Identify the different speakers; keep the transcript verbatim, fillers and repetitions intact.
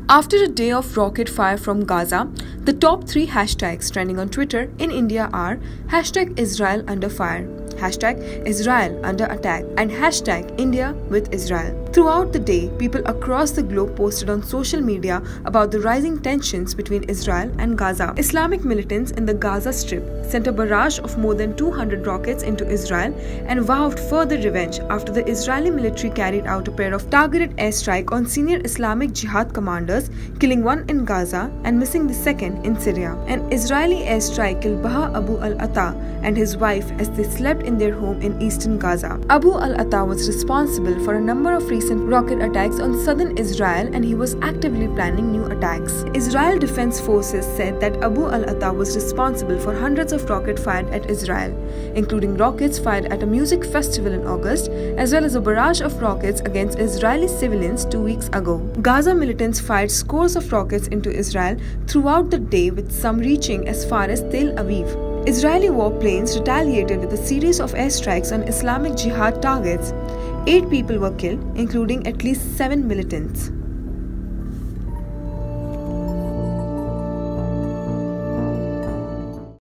Speaker 1: After a day of rocket fire from Gaza, the top three hashtags trending on Twitter in India are hashtag Israel under fire, hashtag Israel under attack, and hashtag India with Israel. Throughout the day, people across the globe posted on social media about the rising tensions between Israel and Gaza. Islamic militants in the Gaza Strip sent a barrage of more than two hundred rockets into Israel and vowed further revenge after the Israeli military carried out a pair of targeted airstrikes on senior Islamic Jihad commanders, killing one in Gaza and missing the second in Syria. An Israeli airstrike killed Baha Abu al-Atta and his wife as they slept in their home in eastern Gaza. Abu al-Atta was responsible for a number of recent rocket attacks on southern Israel, and he was actively planning new attacks. Israel Defense Forces said that Abu al-Atta was responsible for hundreds of rockets fired at Israel, including rockets fired at a music festival in August, as well as a barrage of rockets against Israeli civilians two weeks ago. Gaza militants fired scores of rockets into Israel throughout the day, with some reaching as far as Tel Aviv. Israeli warplanes retaliated with a series of airstrikes on Islamic Jihad targets. Eight people were killed, including at least seven militants.